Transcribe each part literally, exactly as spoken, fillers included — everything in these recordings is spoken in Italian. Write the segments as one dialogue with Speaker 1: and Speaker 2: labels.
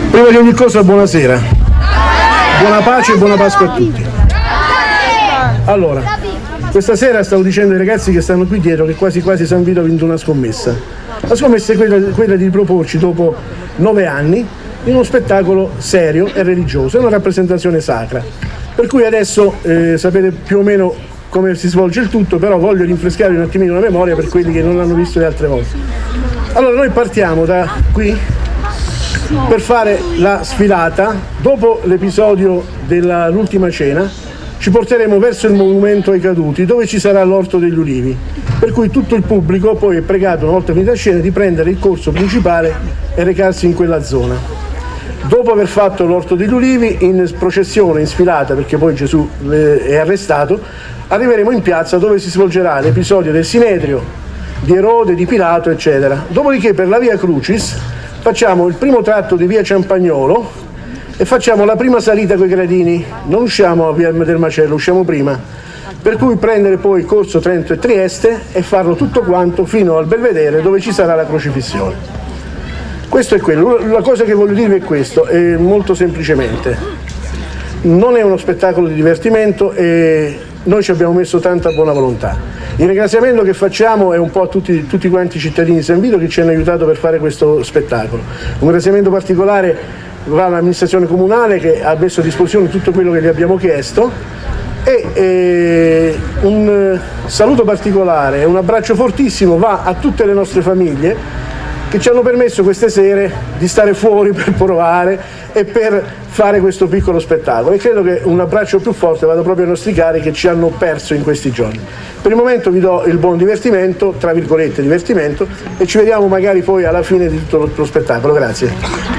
Speaker 1: Prima di ogni cosa buonasera, buona pace e buona Pasqua a tutti. Allora, questa sera stavo dicendo ai ragazzi che stanno qui dietro che quasi quasi San Vito ha vinto una scommessa. La scommessa è quella, quella di riproporci dopo nove anni in uno spettacolo serio e religioso, è una rappresentazione sacra. Per cui adesso eh, sapete più o meno come si svolge il tutto, però voglio rinfrescare un attimino la memoria per quelli che non l'hanno visto le altre volte. Allora noi partiamo da qui per fare la sfilata. Dopo l'episodio dell'ultima cena ci porteremo verso il monumento ai caduti, dove ci sarà l'Orto degli Ulivi, per cui tutto il pubblico poi è pregato, una volta finita la scena, di prendere il corso principale e recarsi in quella zona. Dopo aver fatto l'Orto degli Ulivi, in processione, in sfilata, perché poi Gesù è arrestato, arriveremo in piazza dove si svolgerà l'episodio del Sinedrio, di Erode, di Pilato, eccetera. Dopodiché per la Via Crucis facciamo il primo tratto di Via Ciampagnolo e facciamo la prima salita coi gradini, non usciamo a Via del Macello, usciamo prima, per cui prendere poi Corso Trento e Trieste e farlo tutto quanto fino al Belvedere dove ci sarà la crocifissione. Questo è quello. La cosa che voglio dirvi è questo, è molto semplicemente, non è uno spettacolo di divertimento e noi ci abbiamo messo tanta buona volontà. Il ringraziamento che facciamo è un po' a tutti, tutti quanti i cittadini di San Vito che ci hanno aiutato per fare questo spettacolo. Un ringraziamento particolare va all'amministrazione comunale che ha messo a disposizione tutto quello che gli abbiamo chiesto e eh, un saluto particolare e un abbraccio fortissimo va a tutte le nostre famiglie che ci hanno permesso queste sere di stare fuori per provare e per fare questo piccolo spettacolo, e credo che un abbraccio più forte vada proprio ai nostri cari che ci hanno perso in questi giorni. Per il momento vi do il buon divertimento, tra virgolette divertimento, e ci vediamo magari poi alla fine di tutto lo spettacolo. Grazie.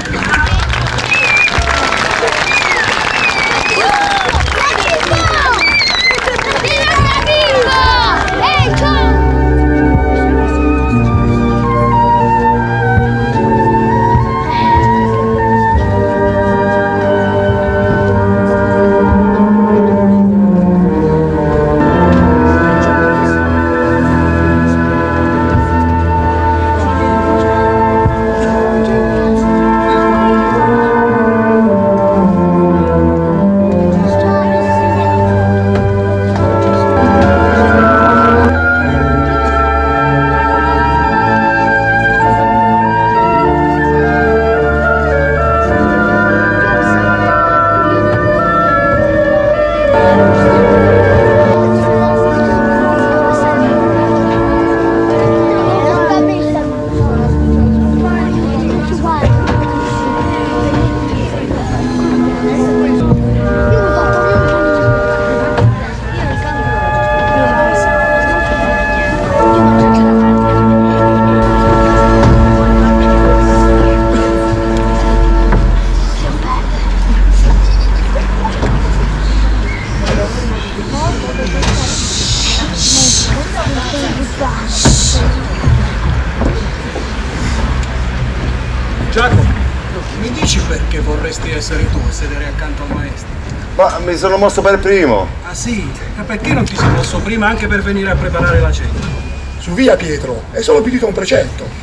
Speaker 2: Giacomo, mi dici perché vorresti essere tu a sedere accanto al maestro?
Speaker 3: Ma mi sono mosso per primo.
Speaker 2: Ah sì? Ma perché non ti sei mosso prima anche per venire a preparare la cena?
Speaker 4: Su via Pietro, è solo pidito un precetto.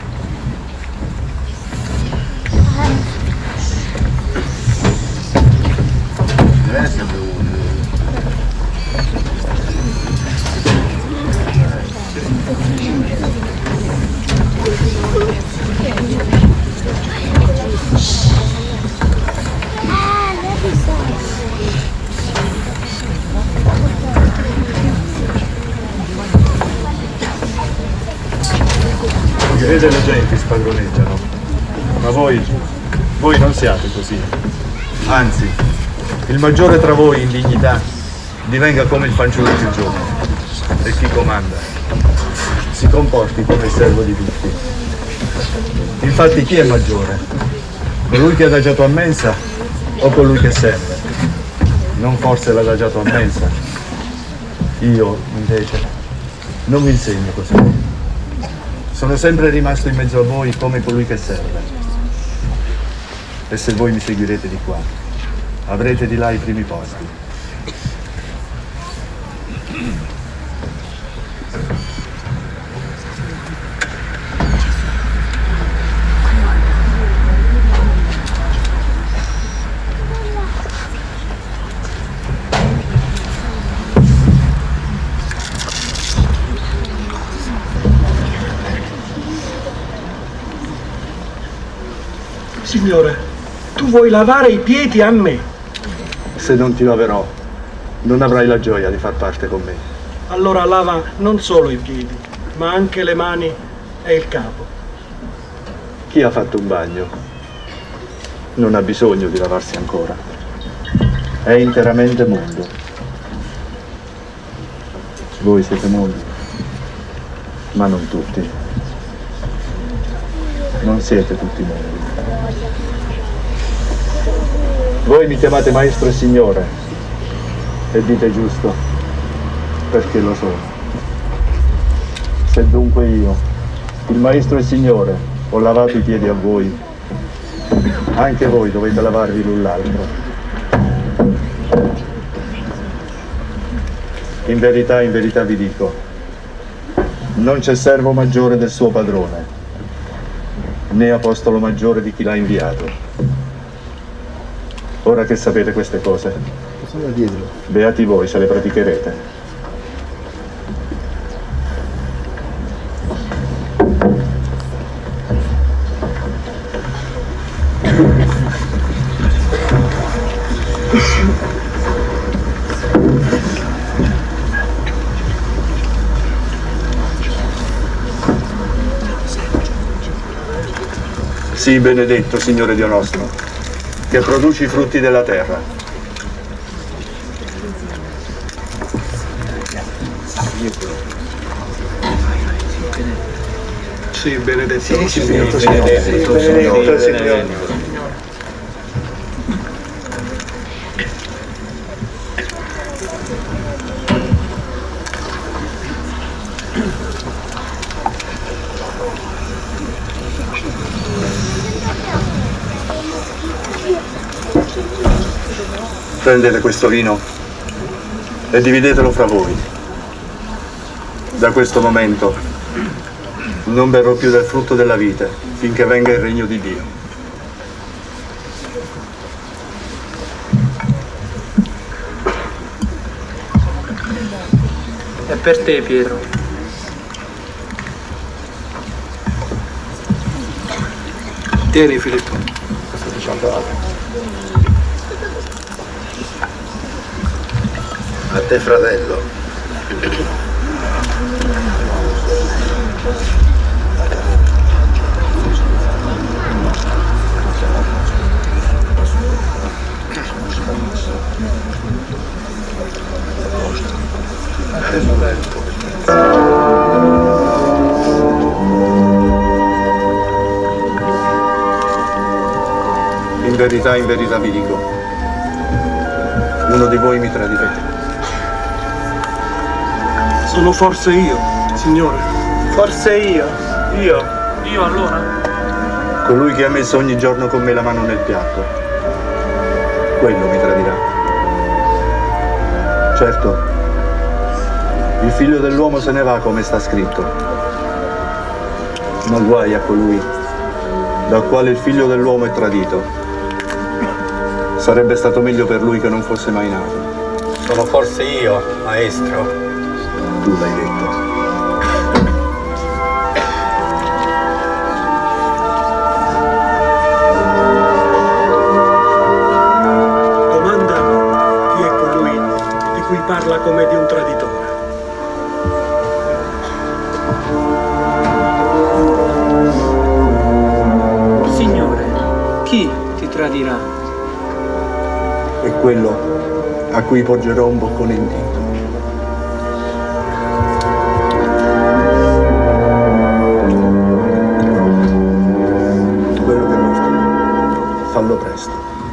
Speaker 5: I re delle genti spadroneggiano, ma voi, voi non siate così. Anzi, il maggiore tra voi in dignità divenga come il fanciullo più giovane, e chi comanda si comporti come il servo di tutti. Infatti chi è maggiore? Colui che è adagiato a mensa o colui che serve? Non forse l'adagiato a mensa? Io, invece, non vi insegno così. Sono sempre rimasto in mezzo a voi come colui che serve. E se voi mi seguirete di qua, avrete di là i primi posti.
Speaker 2: Signore, tu vuoi lavare i piedi a me?
Speaker 5: Se non ti laverò, non avrai la gioia di far parte con me.
Speaker 2: Allora lava non solo i piedi, ma anche le mani e il capo.
Speaker 5: Chi ha fatto un bagno non ha bisogno di lavarsi ancora. È interamente mondo. Voi siete mondi, ma non tutti. Non siete tutti mondi. Voi mi chiamate maestro e signore, e dite giusto, perché lo sono. Se dunque io, il maestro e signore, ho lavato i piedi a voi, anche voi dovete lavarvi l'un l'altro. In verità, in verità vi dico, non c'è servo maggiore del suo padrone, né apostolo maggiore di chi l'ha inviato. Ora che sapete queste cose, beati voi se le praticherete. Sii benedetto, Signore Dio nostro, che produci i frutti della terra.
Speaker 2: Sì, benedetto,
Speaker 5: Sì,
Speaker 2: Signore.
Speaker 5: benedetto, benedetto, benedetto, Signore. Prendete questo vino e dividetelo fra voi. Da questo momento non berrò più del frutto della vite finché venga il regno di Dio.
Speaker 6: È per te, Pietro.
Speaker 2: Tieni, Filippo.
Speaker 3: A te, fratello.
Speaker 5: In verità, in verità vi dico, uno di voi mi tradirà.
Speaker 2: Sono forse io, Signore.
Speaker 6: Forse io. Io. Io allora?
Speaker 5: Colui che ha messo ogni giorno con me la mano nel piatto, quello mi tradirà. Certo, il figlio dell'uomo se ne va come sta scritto, ma guai a colui dal quale il figlio dell'uomo è tradito. Sarebbe stato meglio per lui che non fosse mai nato.
Speaker 6: Sono forse io, maestro.
Speaker 5: Tu l'hai detto.
Speaker 2: Domanda chi è colui di cui parla come di un traditore.
Speaker 6: Signore, chi ti tradirà?
Speaker 5: È quello a cui porgerò un boccone in dito. Quello che vuoi fare, fallo presto.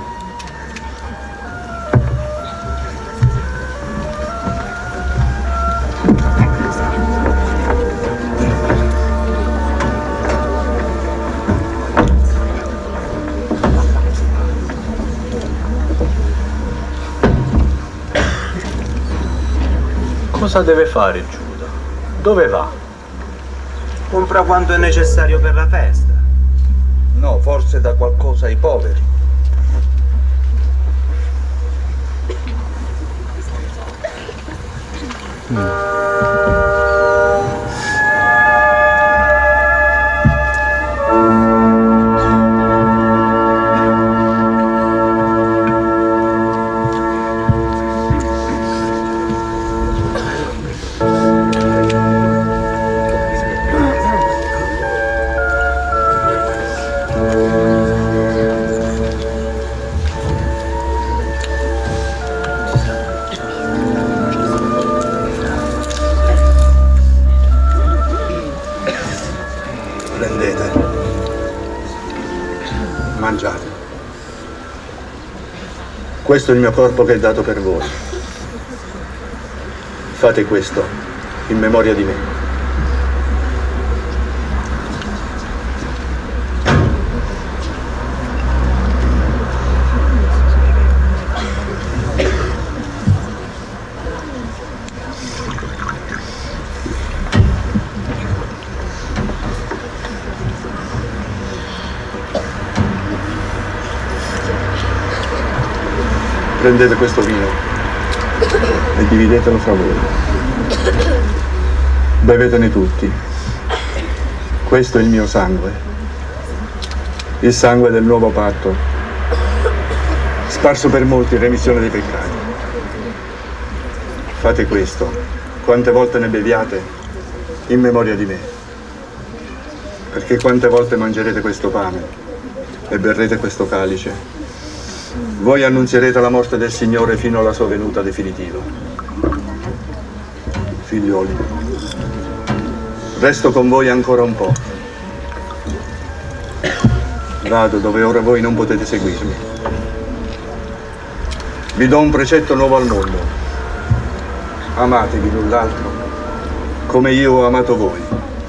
Speaker 7: Cosa deve fare Giuda? Dove va?
Speaker 6: Compra quanto è necessario per la festa.
Speaker 7: No, forse dà qualcosa ai poveri. Mm.
Speaker 5: Questo è il mio corpo che è dato per voi. Fate questo in memoria di me. Prendete questo vino e dividetelo fra voi. Bevetene tutti. Questo è il mio sangue, il sangue del nuovo patto, sparso per molti in remissione dei peccati. Fate questo, quante volte ne beviate, in memoria di me. Perché quante volte mangerete questo pane e berrete questo calice, voi annunzierete la morte del Signore fino alla sua venuta definitiva. Figlioli, resto con voi ancora un po'. Vado dove ora voi non potete seguirmi. Vi do un precetto nuovo al mondo. Amatevi l'un l'altro come io ho amato voi.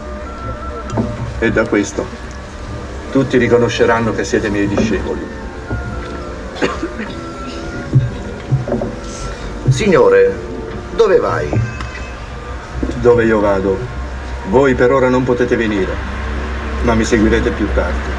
Speaker 5: E da questo tutti riconosceranno che siete miei discepoli.
Speaker 8: Signore, dove vai?
Speaker 5: Dove io vado, voi per ora non potete venire, ma mi seguirete più tardi.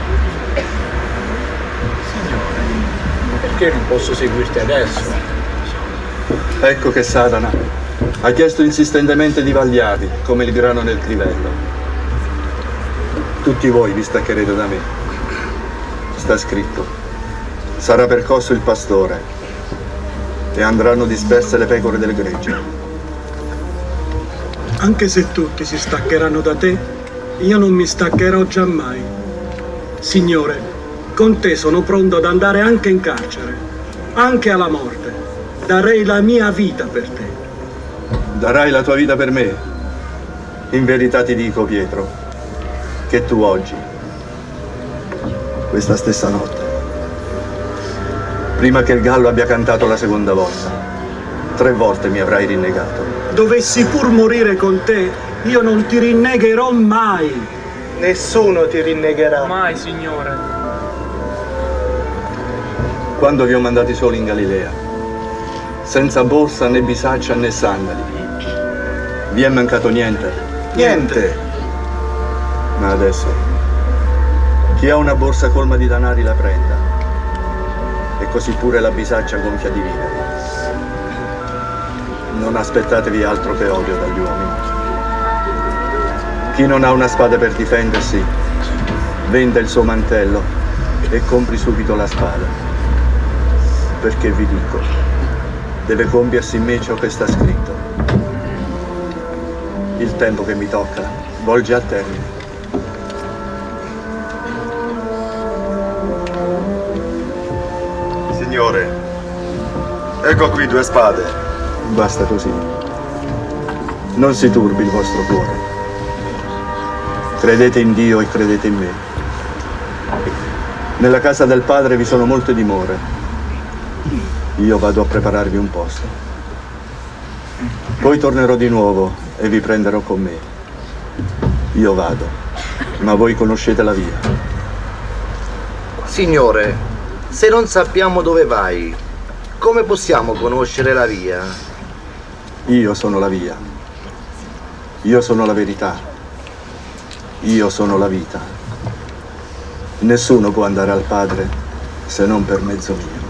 Speaker 2: Signore, perché non posso seguirti adesso?
Speaker 5: Ecco che Satana ha chiesto insistentemente di vagliarvi come il grano nel crivello. Tutti voi vi staccherete da me. Sta scritto: sarà percosso il pastore e andranno disperse le pecore del gregge.
Speaker 2: Anche se tutti si staccheranno da te, io non mi staccherò giammai. Signore, con te sono pronto ad andare anche in carcere, anche alla morte. Darei la mia vita per te.
Speaker 5: Darai la tua vita per me? In verità ti dico, Pietro, che tu oggi, questa stessa notte, prima che il gallo abbia cantato la seconda volta, tre volte mi avrai rinnegato.
Speaker 2: Dovessi pur morire con te, io non ti rinnegherò mai.
Speaker 6: Nessuno ti rinnegherà.
Speaker 9: Mai, Signore.
Speaker 5: Quando vi ho mandati soli in Galilea, senza borsa né bisaccia né sandali, vi è mancato niente?
Speaker 6: Niente.
Speaker 5: Ma adesso, chi ha una borsa colma di danari la prenda, e così pure la bisaccia gonfia di vino. Non aspettatevi altro che odio dagli uomini. Chi non ha una spada per difendersi, venda il suo mantello e compri subito la spada. Perché vi dico, deve compiersi in me ciò che sta scritto. Il tempo che mi tocca volge a termine.
Speaker 3: Signore, ecco qui due spade.
Speaker 5: Basta così. Non si turbi il vostro cuore. Credete in Dio e credete in me. Nella casa del Padre vi sono molte dimore. Io vado a prepararvi un posto. Poi tornerò di nuovo e vi prenderò con me. Io vado, ma voi conoscete la via.
Speaker 8: Signore, se non sappiamo dove vai, come possiamo conoscere la via?
Speaker 5: Io sono la via. Io sono la verità. Io sono la vita. Nessuno può andare al Padre se non per mezzo mio.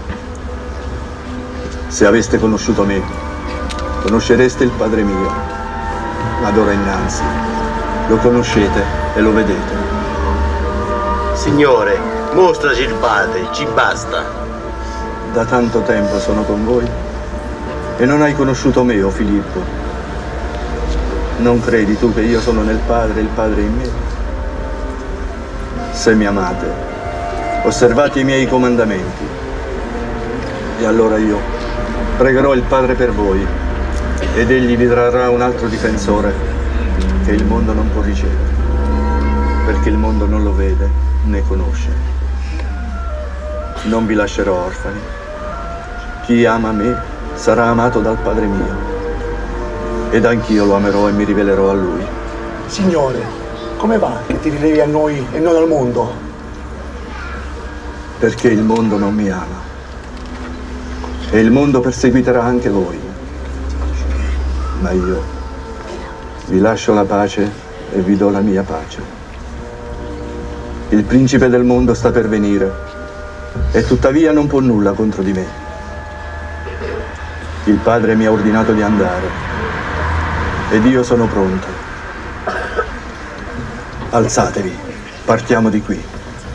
Speaker 5: Se aveste conosciuto me, conoscereste il Padre mio. Ma d'ora innanzi lo conoscete e lo vedete.
Speaker 8: Signore, mostraci il Padre, ci basta.
Speaker 5: Da tanto tempo sono con voi e non hai conosciuto me, o Filippo. Non credi tu che io sono nel Padre e il Padre in me? Se mi amate, osservate i miei comandamenti. E allora io pregherò il Padre per voi ed egli vi trarrà un altro difensore che il mondo non può ricevere, perché il mondo non lo vede né conosce. Non vi lascerò orfani, Chi ama me sarà amato dal Padre mio, ed anch'io lo amerò e mi rivelerò a lui.
Speaker 4: Signore, come va che ti rilevi a noi e non al mondo?
Speaker 5: Perché il mondo non mi ama, e il mondo perseguiterà anche voi. Ma io vi lascio la pace e vi do la mia pace. Il principe del mondo sta per venire, e tuttavia non può nulla contro di me. Il Padre mi ha ordinato di andare, ed io sono pronto. Alzatevi, partiamo di qui.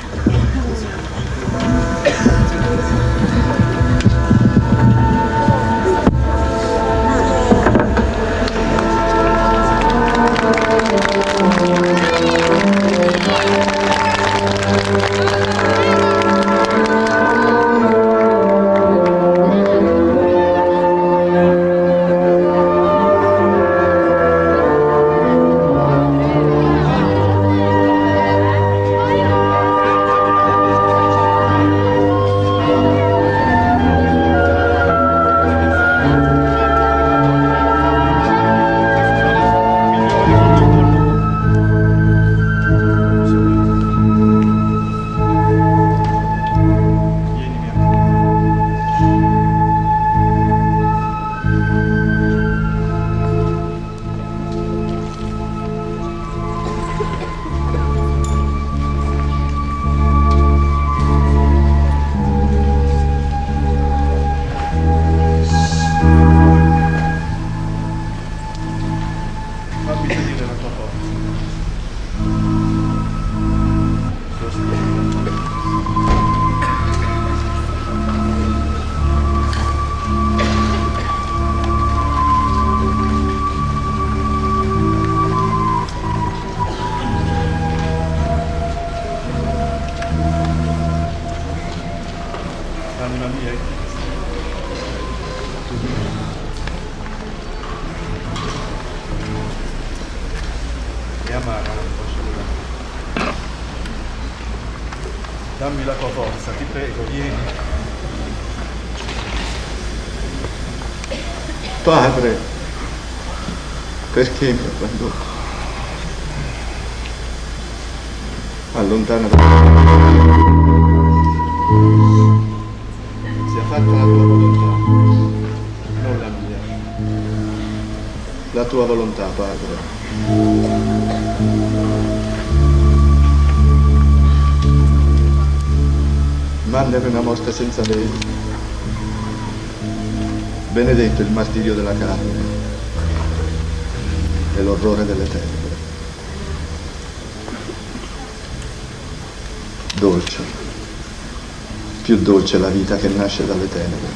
Speaker 5: Dammi la tua forza, ti prego, vieni. Padre, perché mi abbandono? Allontana da me. Sia fatta la tua volontà, non la mia. La tua volontà, Padre. Mandami una morte senza veli. Benedetto il martirio della carne e l'orrore delle tenebre. Dolce, più dolce la vita che nasce dalle tenebre.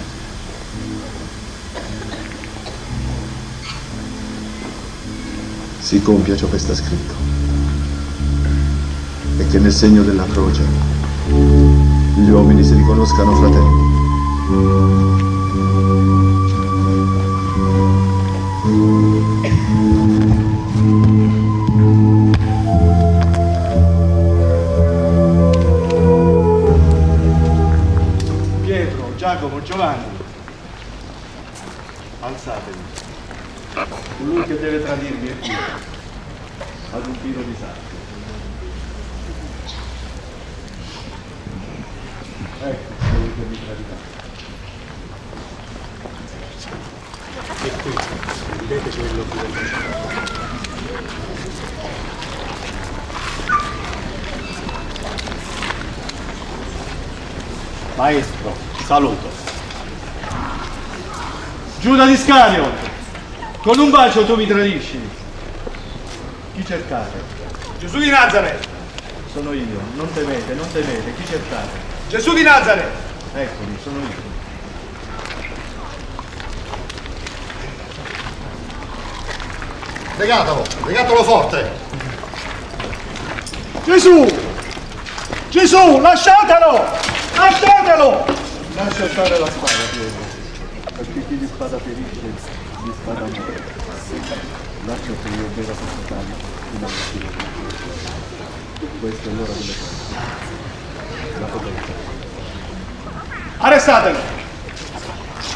Speaker 5: Si compia ciò che sta scritto, e che nel segno della croce gli uomini si riconoscano fratelli. Pietro, Giacomo, Giovanni, alzatevi. Colui che deve tradirmi è qui, ad un filo di sangue. Ecco, quello che mi tradirà. E qui, vedete quello che vi Maestro, saluto. Giuda di Iscariot, con un bacio tu mi tradisci. Chi cercate?
Speaker 4: Gesù di Nazaret!
Speaker 5: Sono io, non temete, non temete, chi cercate?
Speaker 4: Gesù di Nazaret!
Speaker 5: Eccoli, sono io.
Speaker 4: Legatelo, legatelo forte! Gesù! Gesù, lasciatelo! Lasciatelo!
Speaker 5: Lascia stare la spada, Pietro, perché chi di spada ferisce, di spada muore. Lascia che io beva questo calice fino alla fine. Questa è l'ora delle cose. La potenza.
Speaker 4: Arrestatelo!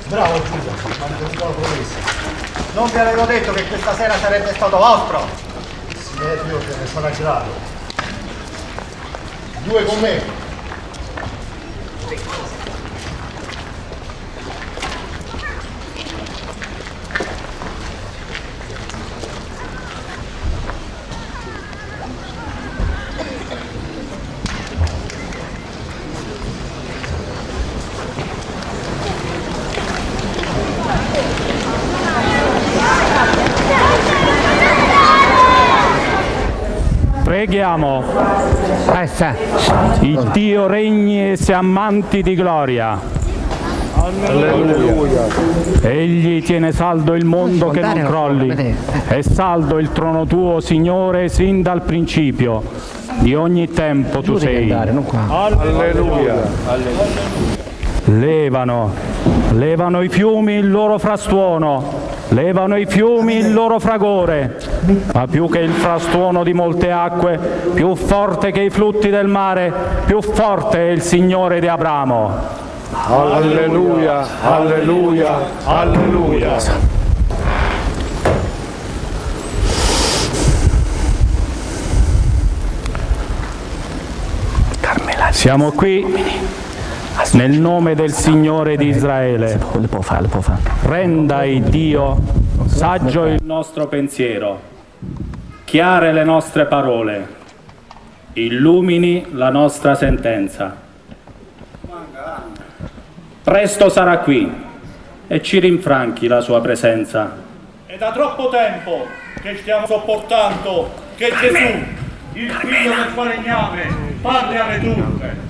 Speaker 4: Bravo Giuda, mantenuto la promessa. Non vi avevo detto che questa sera sarebbe stato vostro? Silvio che ne sarà grato. Due con me.
Speaker 9: Preghiamo. Il Dio regni e sia amanti di gloria.
Speaker 1: Alleluia.
Speaker 9: Egli tiene saldo il mondo che non crolli. È saldo il trono tuo, Signore, sin dal principio. Di ogni tempo tu sei.
Speaker 1: Alleluia.
Speaker 9: Levano, levano i fiumi il loro frastuono. Levano i fiumi il loro fragore, ma più che il frastuono di molte acque, più forte che i flutti del mare, più forte è il Signore di Abramo.
Speaker 1: Alleluia, alleluia, alleluia.
Speaker 9: Siamo qui nel nome del Signore di Israele. Rendai, Dio, saggio il nostro pensiero, chiare le nostre parole, illumini la nostra sentenza. Presto sarà qui e ci rinfranchi la sua presenza.
Speaker 10: È da troppo tempo che stiamo sopportando che Gesù, il figlio del falegname, parli alle turbe.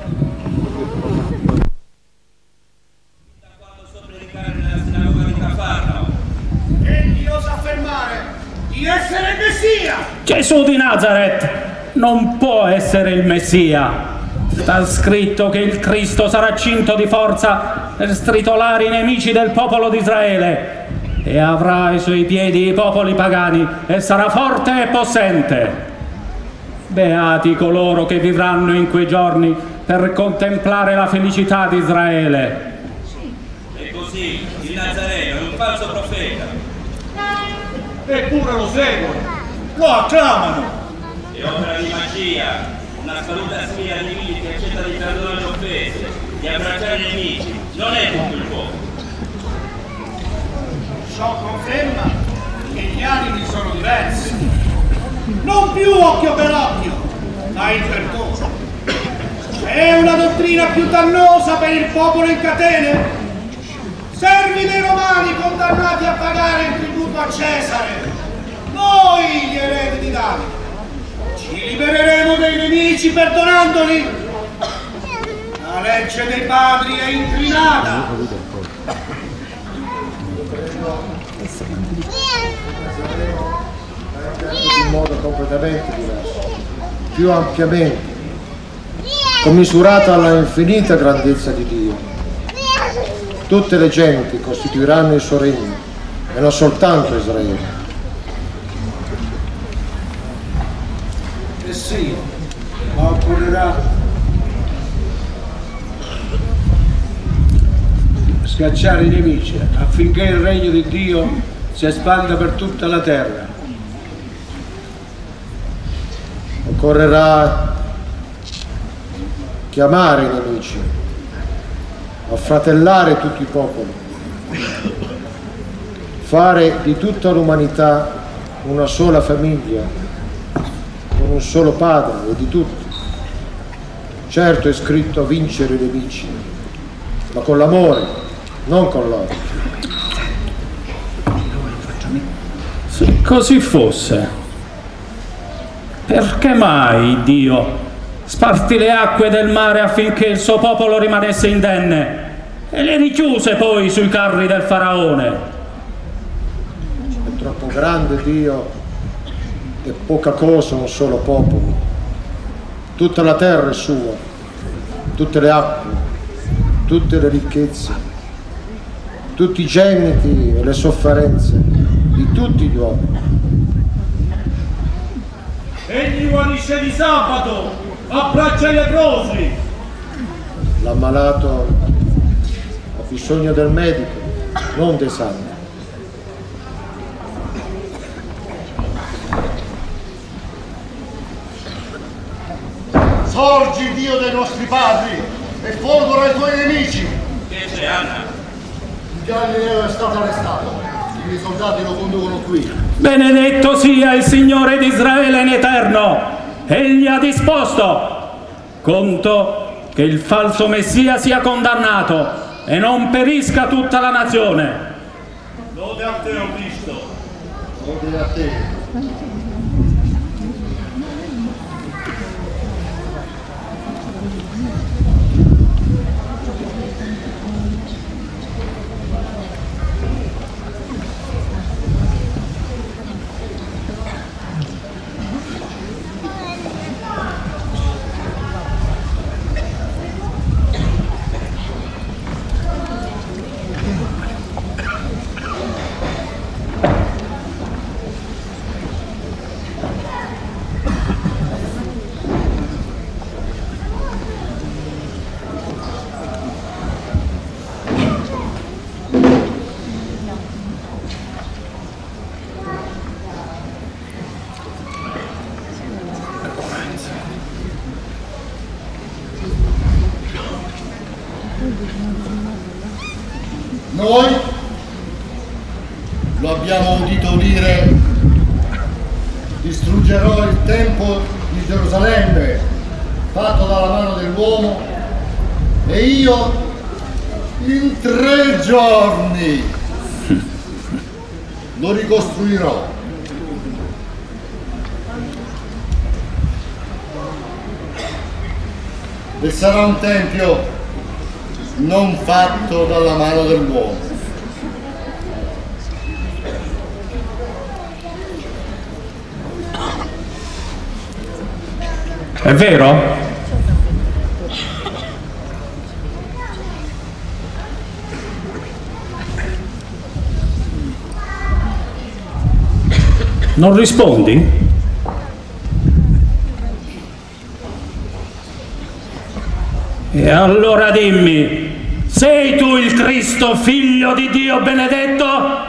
Speaker 10: Egli osa affermare di essere il Messia!
Speaker 9: Gesù di Nazaret non può essere il Messia. Sta scritto che il Cristo sarà cinto di forza per stritolare i nemici del popolo di Israele e avrà ai suoi piedi i popoli pagani e sarà forte e possente. Beati coloro che vivranno in quei giorni per contemplare la felicità di Israele.
Speaker 11: E così il Nazareno è un falso profeta.
Speaker 10: Eppure lo seguono, lo acclamano.
Speaker 11: È opera di magia, una saluta spia di vili che accetta di perdonare le offese, di abbracciare i nemici. Non è tutto il popolo.
Speaker 10: Ciò conferma che gli animi sono diversi. Non più occhio per occhio, ma il perdono. È una dottrina più dannosa per il popolo in catene? Servi dei romani condannati a pagare il tributo a Cesare. Noi, gli eredi di Davide, ci libereremo dei nemici perdonandoli. La legge dei padri è inclinata.
Speaker 4: In modo completamente diverso, più ampiamente, commisurata alla infinita grandezza di Dio. Tutte le genti costituiranno il suo regno e non soltanto Israele.
Speaker 10: Eh sì, ma occorrerà schiacciare i nemici affinché il regno di Dio si espanda per tutta la terra.
Speaker 4: Occorrerà chiamare i nemici, affratellare tutti i popoli, fare di tutta l'umanità una sola famiglia, con un solo padre e di tutti. Certo è scritto vincere i nemici, ma con l'amore, non con l'odio.
Speaker 9: Se così fosse, perché mai Dio spartì le acque del mare affinché il suo popolo rimanesse indenne e le richiuse poi sui carri del faraone?
Speaker 4: È troppo grande Dio e poca cosa un solo popolo. Tutta la terra è sua, tutte le acque, tutte le ricchezze, tutti i gemiti e le sofferenze di tutti gli uomini.
Speaker 10: Egli guarisce di sabato, abbraccia i leprosi.
Speaker 4: L'ammalato ha bisogno del medico, non dei santi.
Speaker 12: Sorgi, Dio dei nostri padri, e folgora i tuoi nemici.
Speaker 11: Che c'è, Anna?
Speaker 12: Galileo è stato arrestato. I miei soldati lo conducono qui.
Speaker 9: Benedetto sia il Signore d'Israele in eterno. Egli ha disposto. Conto che il falso Messia sia condannato e non perisca tutta la nazione.
Speaker 10: Lode a te, o Cristo.
Speaker 12: Lode a te. Noi lo abbiamo udito dire: distruggerò il Tempio di Gerusalemme fatto dalla mano dell'uomo e io in tre giorni lo ricostruirò. E sarà un tempio non fatto dalla mano dell'uomo.
Speaker 9: È vero? Non rispondi? E allora dimmi, sei tu il Cristo, figlio di Dio benedetto?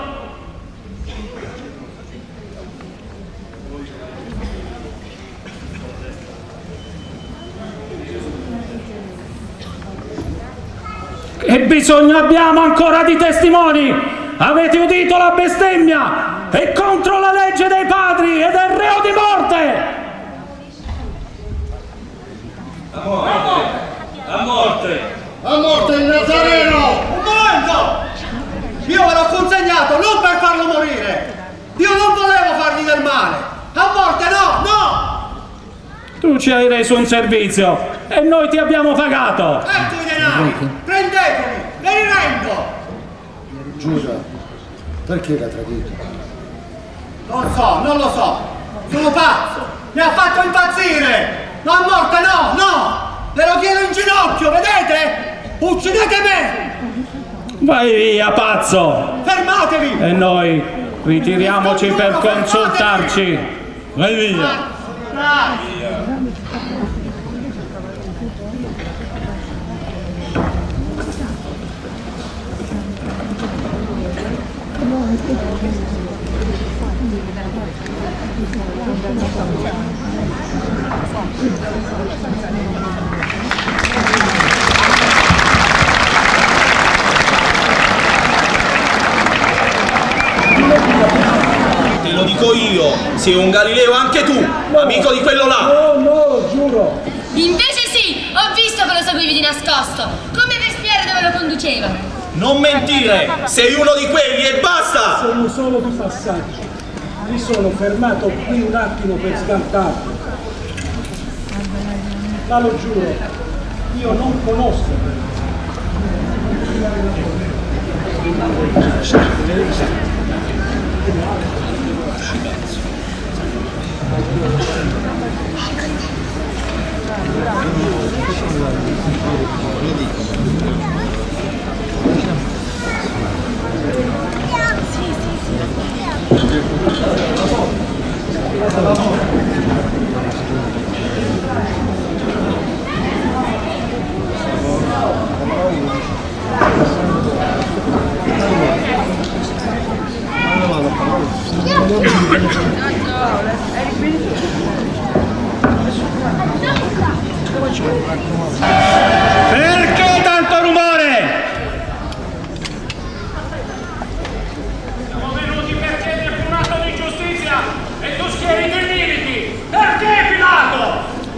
Speaker 9: Che bisogno abbiamo ancora di testimoni? Avete udito la bestemmia? È contro la legge dei padri ed è reo di morte!
Speaker 11: A morte! A morte!
Speaker 12: A morte il Nazareno!
Speaker 10: Un momento! Io ve l'ho consegnato non per farlo morire! Io non volevo fargli del male! A morte no! No!
Speaker 9: Tu ci hai reso un servizio e noi ti abbiamo pagato!
Speaker 10: Ecco i denari! Prendeteli! Ve li rendo!
Speaker 4: Giuda, perché l'ha tradito?
Speaker 10: Non so, non lo so! Sono pazzo! Mi ha fatto impazzire! No, a morte no! No! Ve lo chiedo in ginocchio, vedete? Uccidete me!
Speaker 9: Vai via, pazzo!
Speaker 10: Fermatevi!
Speaker 9: E noi ritiriamoci per consultarci! Vai via!
Speaker 13: Te lo dico io, sei un Galileo anche tu, no, amico di quello là.
Speaker 1: No, no, giuro.
Speaker 14: Invece sì, ho visto che lo seguivi di nascosto, come per spiare dove lo conducevano.
Speaker 13: Non mentire, sei uno di quelli e basta!
Speaker 1: Sono solo di passaggio. Mi sono fermato qui un attimo per scartarlo. Ma lo giuro, io non conosco.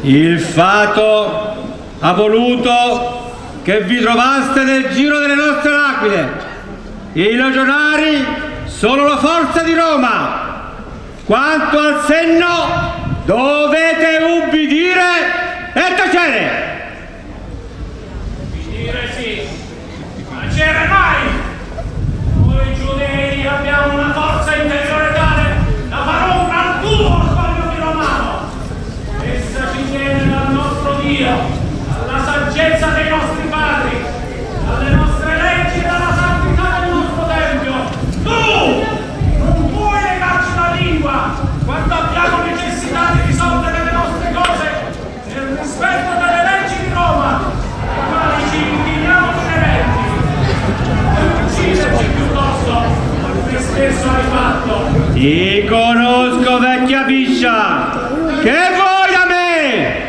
Speaker 15: Il fato ha voluto che vi trovaste nel giro delle nostre laquile. I legionari sono la forza di Roma. Quanto al senno, dovete ubbidire e tacere.
Speaker 9: Ubbidire sì, tacere mai. Noi giudei abbiamo una forza interiore tale da fare un gran culo al sbaglio di Romano. Essa ci viene dal nostro Dio, dalla saggezza dei nostri padri, dalle nostre leggi e dalla santità del nostro Tempio. Tu non puoi legarci la lingua quando abbiamo necessità di risolvere le nostre cose nel rispetto delle leggi di Roma, alle quali ci indigniamo tenenti. Ucciderci piuttosto, te stesso hai fatto.
Speaker 15: Ti conosco, vecchia biscia. Che vuoi da me?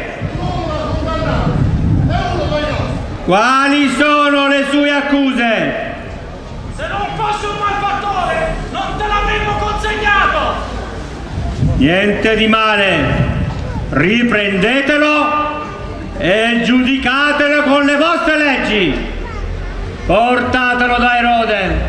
Speaker 15: Quali sono le sue accuse?
Speaker 9: Se non fossi un malfattore, non te l'avremmo consegnato!
Speaker 15: Niente di male. Riprendetelo e giudicatelo con le vostre leggi. Portatelo da Erode.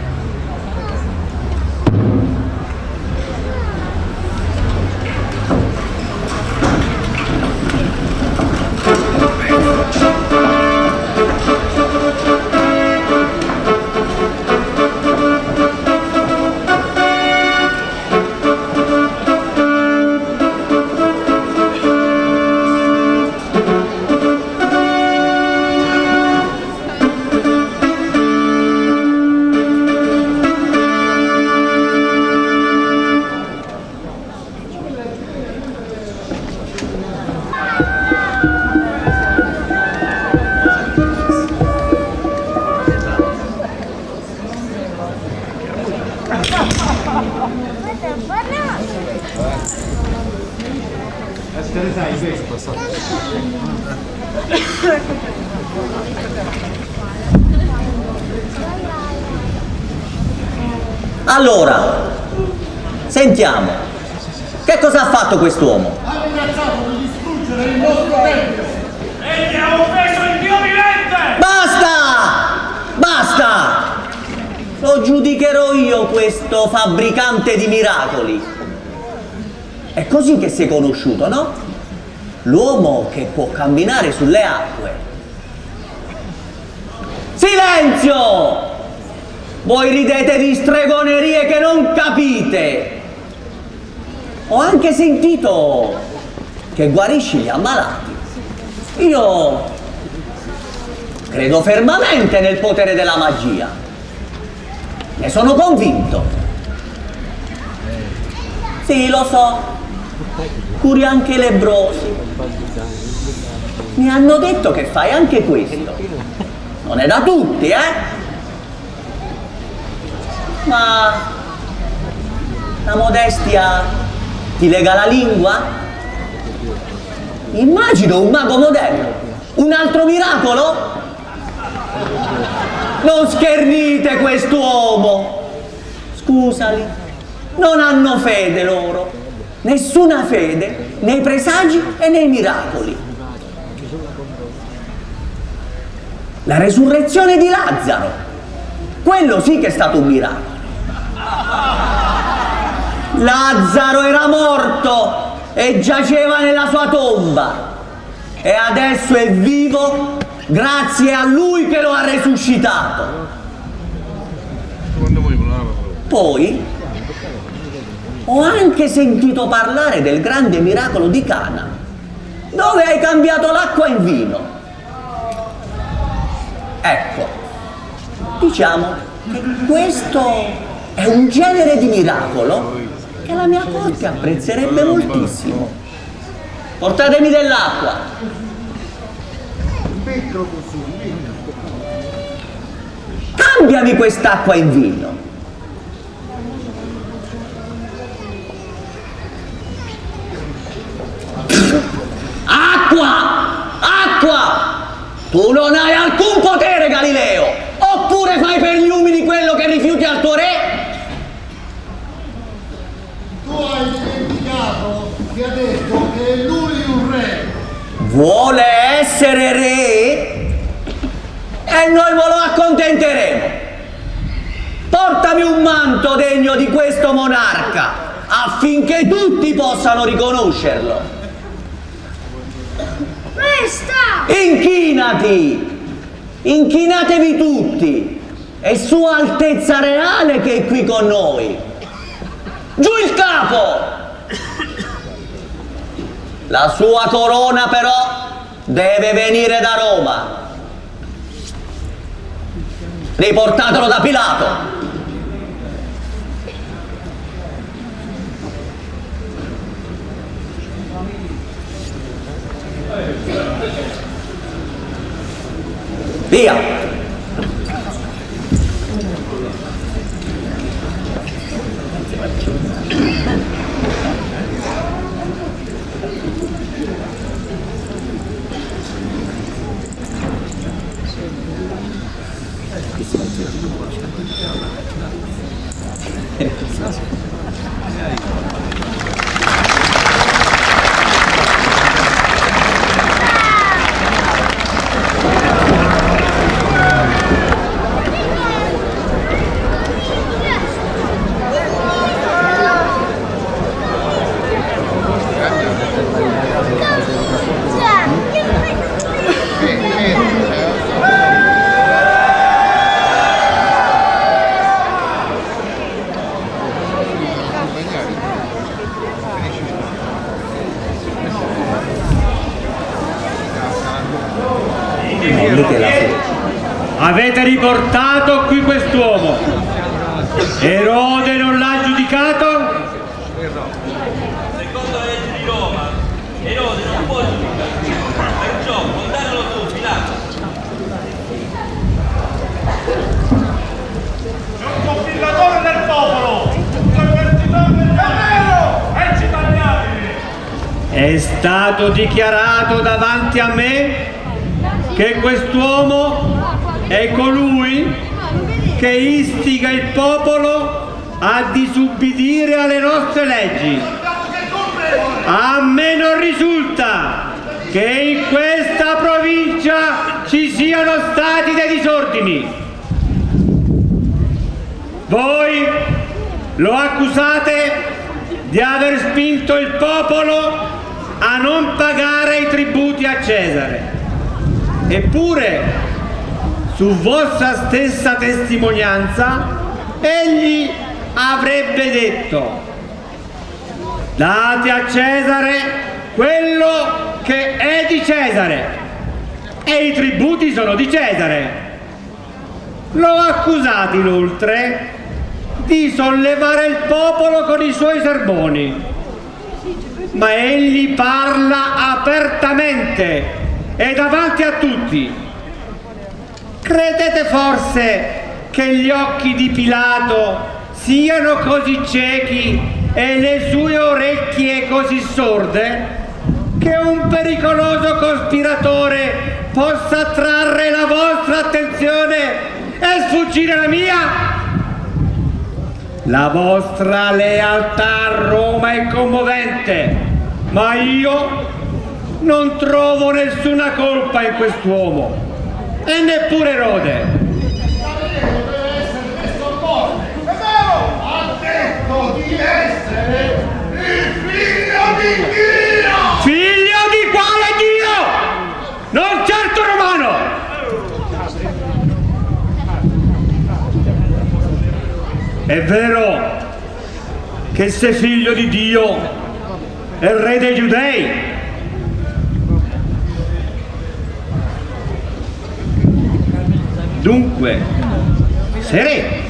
Speaker 16: Allora, sentiamo, che cosa ha fatto quest'uomo?
Speaker 10: Ha minacciato di distruggere il nostro tempio.
Speaker 9: Egli ha offeso il Dio vivente!
Speaker 16: Basta! Basta! Lo giudicherò io, questo fabbricante di miracoli. È così che sei conosciuto, no? L'uomo che può camminare sulle acque. Silenzio! Voi ridete di stregonerie che non capite. Ho anche sentito che guarisci gli ammalati. Io credo fermamente nel potere della magia. Ne sono convinto. Sì, lo so. Curi anche i lebbrosi. Mi hanno detto che fai anche questo. Non è da tutti, eh? Ma la modestia ti lega la lingua? Immagino un mago moderno. Un altro miracolo? Non schernite quest'uomo. Scusali, non hanno fede loro. Nessuna fede nei presagi e nei miracoli. La resurrezione di Lazzaro, quello sì che è stato un miracolo. Lazzaro era morto e giaceva nella sua tomba e adesso è vivo grazie a lui che lo ha resuscitato. Poi ho anche sentito parlare del grande miracolo di Cana, dove hai cambiato l'acqua in vino. Ecco, diciamo che questo è un genere di miracolo che la mia corte apprezzerebbe moltissimo. Portatemi dell'acqua. Cambiami quest'acqua in vino. Acqua! Acqua! Tu non hai alcun potere, Galileo! Oppure fai per gli umili quello che rifiuti al tuo re?
Speaker 10: Tu hai dimenticato che ha detto che è lui un re.
Speaker 16: vuole essere re e noi ve lo accontenteremo. Portami un manto degno di questo monarca affinché tutti possano riconoscerlo.
Speaker 14: Questa!
Speaker 16: Inchinati! Inchinatevi tutti! È Sua Altezza Reale che è qui con noi! Giù il capo! La sua corona però deve venire da Roma. Riportatelo da Pilato. Via!
Speaker 15: Avete riportato qui quest'uomo. Erode non l'ha giudicato?
Speaker 11: Secondo la legge di Roma, Erode non può giudicare, perciò condanno tu, Pilato.
Speaker 10: È un compillatore del popolo, un convertitore del Carrero e cittadini.
Speaker 15: È stato dichiarato davanti a me che quest'uomo è colui che istiga il popolo a disubbidire alle nostre leggi. A me non risulta che in questa provincia ci siano stati dei disordini. Voi lo accusate di aver spinto il popolo a non pagare i tributi a Cesare. Eppure, su vostra stessa testimonianza, egli avrebbe detto: date a Cesare quello che è di Cesare e i tributi sono di Cesare. Lo accusate inoltre di sollevare il popolo con i suoi sermoni, ma egli parla apertamente e davanti a tutti. Credete forse che gli occhi di Pilato siano così ciechi e le sue orecchie così sorde che un pericoloso cospiratore possa attrarre la vostra attenzione e sfuggire la mia? La vostra lealtà a Roma è commovente, ma io non trovo nessuna colpa in quest'uomo. E neppure Erode.
Speaker 10: Ha detto di essere il figlio di Dio!
Speaker 15: Figlio di quale Dio? Non certo romano! È vero che sei figlio di Dio e re dei Giudei. Dunque, sei re.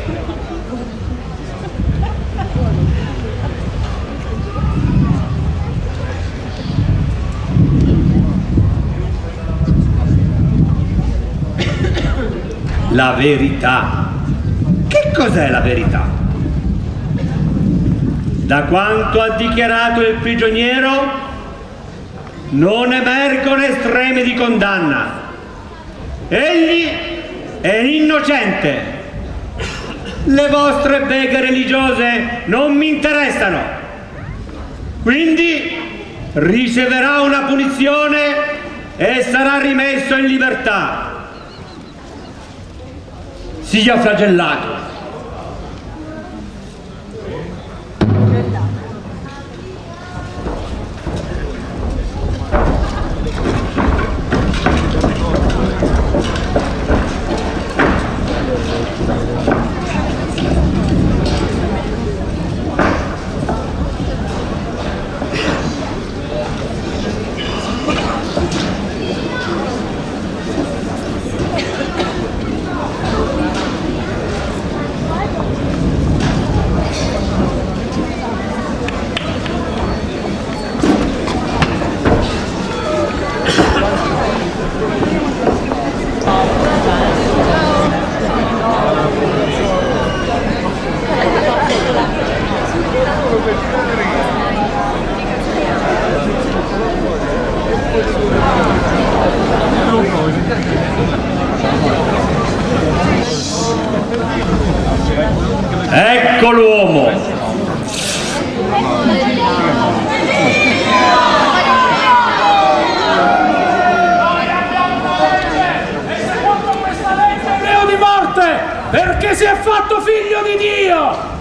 Speaker 15: La verità. Che cos'è la verità? Da quanto ha dichiarato il prigioniero, non emergono estremi di condanna. Egli è innocente. Le vostre beghe religiose non mi interessano. Quindi riceverà una punizione e sarà rimesso in libertà. Sia flagellato.
Speaker 9: Ecco l'uomo.
Speaker 10: E secondo questa legge è reo di morte perché si è fatto figlio di Dio.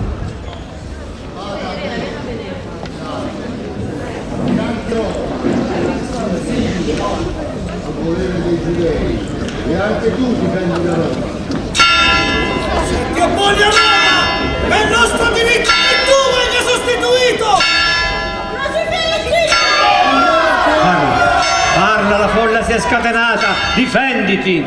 Speaker 4: A volere dei giudei, e anche tu difendi la Roma.
Speaker 10: Che voglio Roma! È il nostro diritto che tu venga sostituito!
Speaker 15: Parla, parla, la folla si è scatenata, difenditi!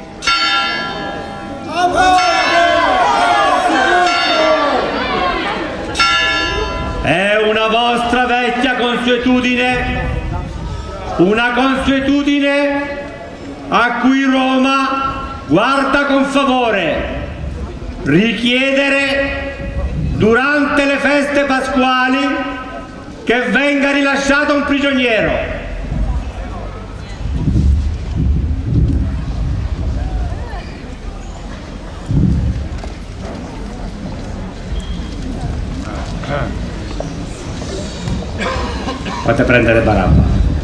Speaker 15: È una vostra vecchia consuetudine, una consuetudine a cui Roma guarda con favore. Richiedere durante le feste pasquali che venga rilasciato un prigioniero. Fate prendere Barabba.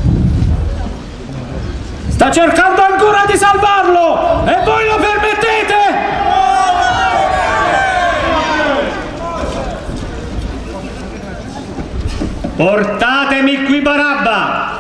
Speaker 10: Sta cercando ancora di salvarlo e voi lo permettete?
Speaker 15: Portatemi qui Barabba!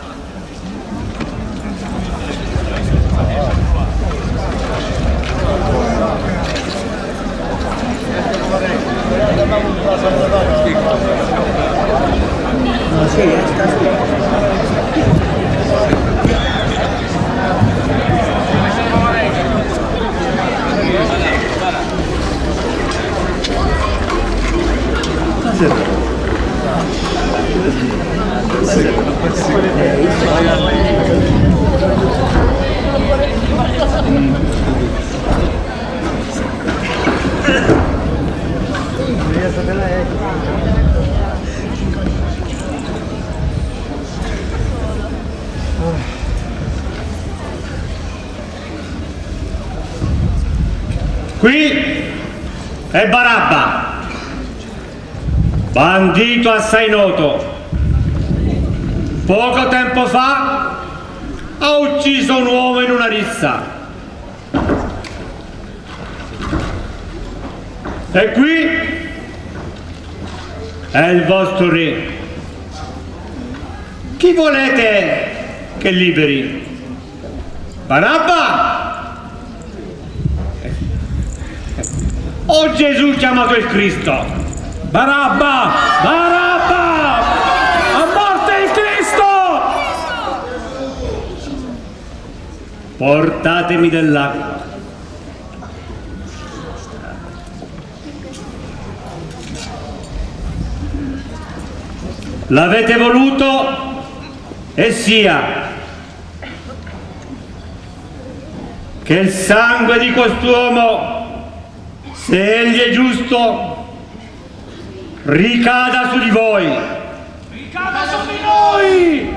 Speaker 15: Qui è Barabba, bandito assai noto. Poco tempo fa ha ucciso un uomo in una rissa. E qui è il vostro re. Chi volete che liberi? Barabba? O Gesù chiamato il Cristo?
Speaker 10: Barabba! Barabba! A morte il Cristo!
Speaker 15: Portatemi dell'acqua. L'avete voluto e sia che il sangue di quest'uomo, se egli è giusto, ricada su di voi.
Speaker 10: Ricada su di noi!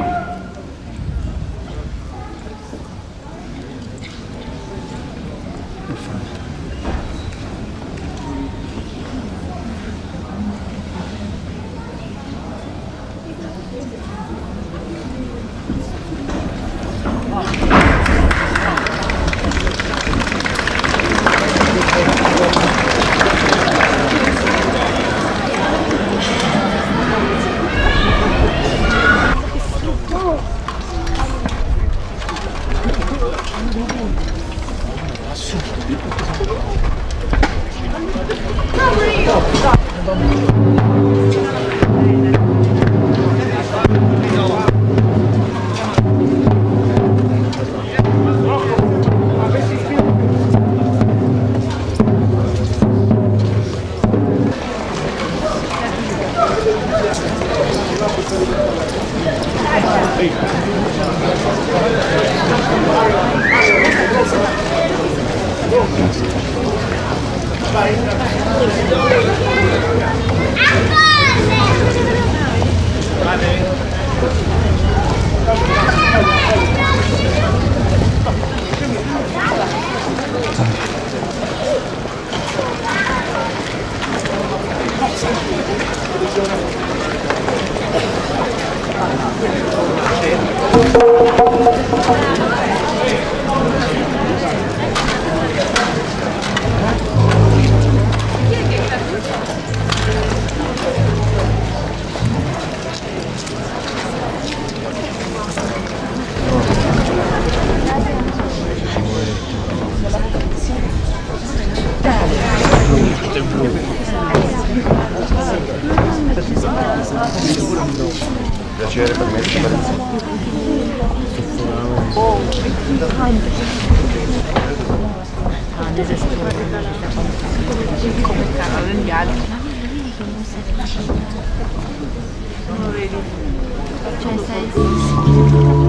Speaker 3: Piacere per me,
Speaker 17: come caro degli altri. Non lo vedi? Cioè sei...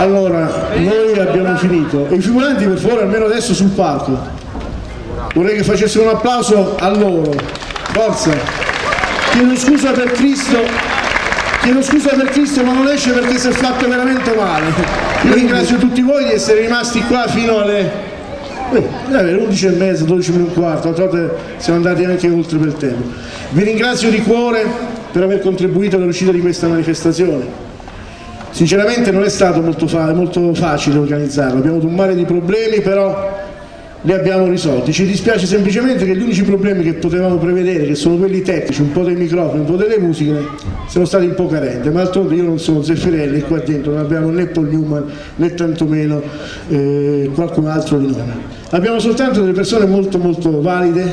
Speaker 1: Allora, noi abbiamo finito e i figuranti per favore almeno adesso sul palco. Vorrei che facessero un applauso a loro. Forza. Chiedo scusa per Cristo, chiedo scusa per Cristo, ma non esce perché si è fatto veramente male. Io ringrazio tutti voi di essere rimasti qua fino alle eh, undici e mezza, dodici meno un quarto, altre volte siamo andati anche oltre per il tempo. Vi ringrazio di cuore per aver contribuito alla riuscita di questa manifestazione. Sinceramente non è stato molto, fa molto facile organizzarlo, abbiamo avuto un mare di problemi, però li abbiamo risolti. Ci dispiace semplicemente che gli unici problemi che potevamo prevedere, che sono quelli tecnici, un po' dei microfoni, un po' delle musiche, siano stati un po' carenti, ma d'altronde io non sono Zeffirelli e qua dentro non abbiamo né Paul Newman né tantomeno eh, qualcun altro di nome. Abbiamo soltanto delle persone molto molto valide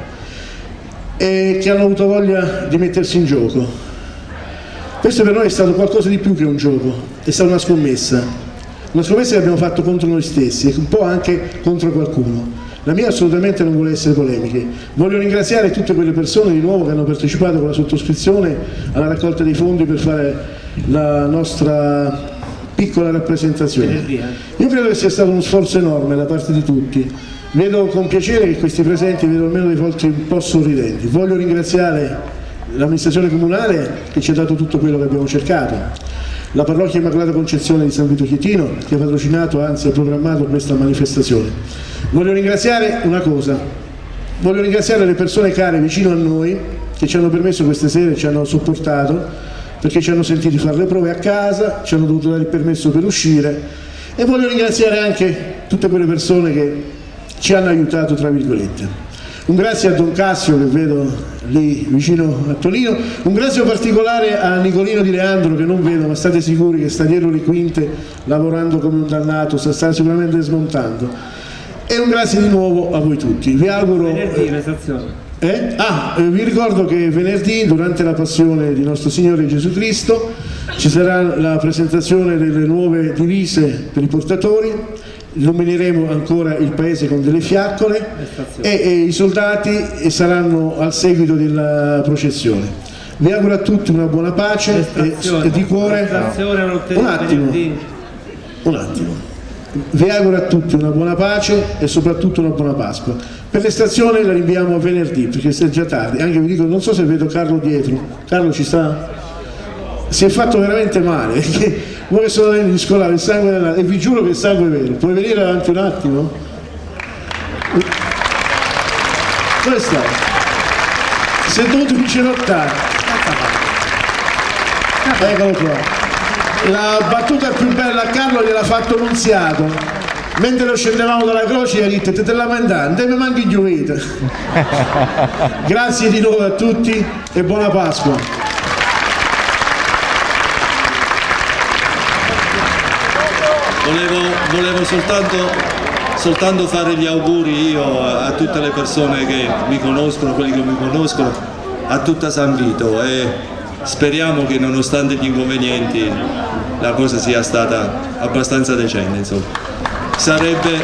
Speaker 1: e che hanno avuto voglia di mettersi in gioco. Questo per noi è stato qualcosa di più che un gioco, è stata una scommessa, una scommessa che abbiamo fatto contro noi stessi e un po' anche contro qualcuno. La mia assolutamente non vuole essere polemiche. Voglio ringraziare tutte quelle persone di nuovo che hanno partecipato con la sottoscrizione alla raccolta dei fondi per fare la nostra piccola rappresentazione. Io credo che sia stato uno sforzo enorme da parte di tutti. Vedo con piacere che questi presenti vedo almeno dei volti un po' sorridenti. Voglio ringraziare l'amministrazione comunale che ci ha dato tutto quello che abbiamo cercato, la parrocchia Immacolata Concezione di San Vito Chietino che ha patrocinato, anzi ha programmato questa manifestazione. Voglio ringraziare una cosa, voglio ringraziare le persone care vicino a noi che ci hanno permesso queste sere, ci hanno sopportato, perché ci hanno sentiti fare le prove a casa, ci hanno dovuto dare il permesso per uscire, e voglio ringraziare anche tutte quelle persone che ci hanno aiutato, tra virgolette. Un grazie a Don Cassio che vedo lì vicino a Tonino, un grazie particolare a Nicolino Di Leandro che non vedo, ma state sicuri che sta dietro le quinte lavorando come un dannato, sta, sta sicuramente smontando, e un grazie di nuovo a voi tutti. Vi auguro
Speaker 15: venerdì la stazione.
Speaker 1: Eh? Ah, eh, vi ricordo che venerdì durante la passione di nostro Signore Gesù Cristo ci sarà la presentazione delle nuove divise per i portatori. Illumineremo ancora il paese con delle fiaccole e, e i soldati saranno al seguito della processione. Vi auguro a tutti una buona pace e, e di cuore un attimo, un attimo vi auguro a tutti una buona pace e soprattutto una buona Pasqua. Per l'estrazione la rinviamo a venerdì perché è già tardi. Anche vi dico, non so se vedo Carlo dietro. Carlo ci sta? Si è fatto veramente male perché voi che sono venendo di scolare il sangue nella... e vi giuro che il sangue è vero. Puoi venire avanti un attimo? Dove sta? Si è dovuto incerottare. Eccolo qua. La battuta più bella a Carlo gliel'ha fatto Nunziato. Mentre lo scendevamo dalla croce gli ha detto: te te lamentare, mi manchi giovete. Grazie di nuovo a tutti e buona Pasqua.
Speaker 18: Volevo, volevo soltanto, soltanto fare gli auguri io a, a tutte le persone che mi conoscono, quelli che mi conoscono, a tutta San Vito, e speriamo che nonostante gli inconvenienti la cosa sia stata abbastanza decente, insomma. Sarebbe,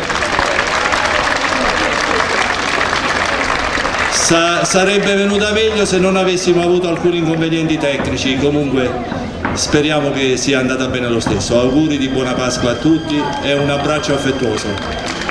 Speaker 18: sa, sarebbe venuta meglio se non avessimo avuto alcuni inconvenienti tecnici, comunque speriamo che sia andata bene lo stesso. Auguri di buona Pasqua a tutti e un abbraccio affettuoso.